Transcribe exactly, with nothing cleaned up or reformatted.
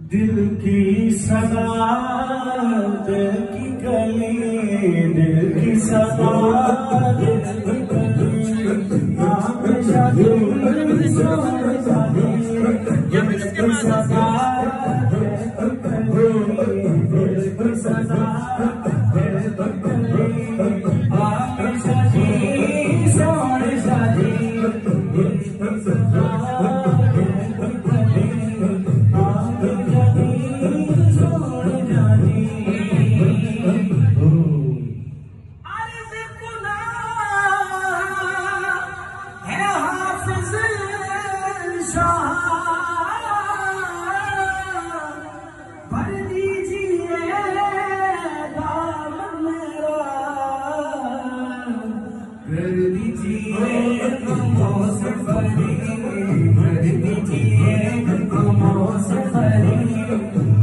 दिल की सदा, दिल की गली, दिल की सदा, दिल की गली, नाम शादी, सोहर शादी, दिल की सदा, दिल की गली, दिल की सदा, दिल की गली, नाम शादी, सोहर शादी, दिल की सदा, दिल की गली, नाम शादी, सोहर शादी। आरिज़ खुदा है हाफ़िज़ शाह, भर दीजिए दामन मेरा, भर दीजिए गमों से भरी, भर दीजिए गमों से भरी।